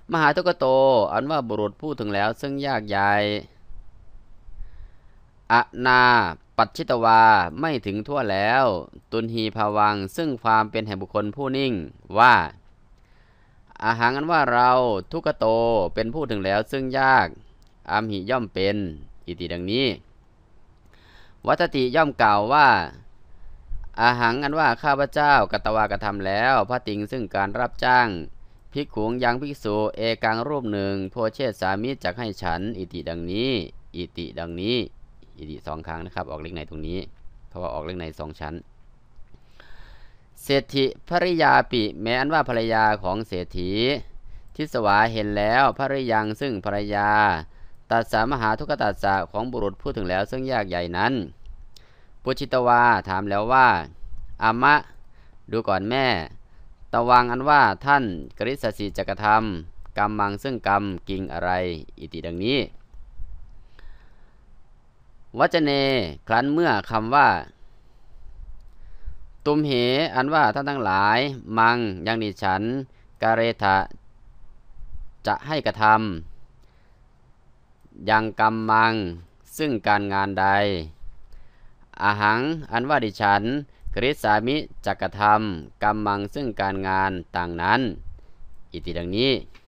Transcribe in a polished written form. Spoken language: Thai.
มหาทุกขโตอันว่าบุรุษพูดถึงแล้วซึ่งยากใหญ่อนาปัจฉิตวาไม่ถึงทั่วแล้วตุนหีภาวังซึ่งความเป็นแห่งบุคคลผู้นิ่งว่าอาหารอันว่าเราทุกขโตเป็นผู้ถึงแล้วซึ่งยากอัมหิย่อมเป็นอิติดังนี้วัตติย่อมกล่าวว่าอาหารอันว่าข้าพเจ้ากัตวากระทำแล้วพระติงซึ่งการรับจ้างภิกขุงยังภิกษุเอกังรูปหนึ่งโพเชตสามิจักให้ฉันอิติดังนี้อิติดังนี้อิติสองครั้งนะครับออกเลขในตรงนี้เพราะว่าออกเลขในสองชั้นเศรษฐิภริยาปิแม้อันว่าภรรยาของเศรษฐีทิสวาเห็นแล้วภริยังซึ่งภรรยาตัดสามหาทุกขตัสสะของบุรุษพูดถึงแล้วซึ่งยากใหญ่นั้นปุชิตวาถามแล้วว่าอามะดูก่อนแม่ตะวังอันว่าท่านกฤษสีจักรธรรมกรรมมังซึ่งกรรมกิงอะไรอิติดังนี้วัจเนครั้นเมื่อคำว่าตุมเหอันว่าท่านทั้งหลายมังยังดิฉันกาเรทะจะให้กระทำยังกรรมมังซึ่งการงานใดอาหังอันว่าดิฉันกฤษสามิจักกระทำกรรมมังซึ่งการงานต่างนั้นอิติดังนี้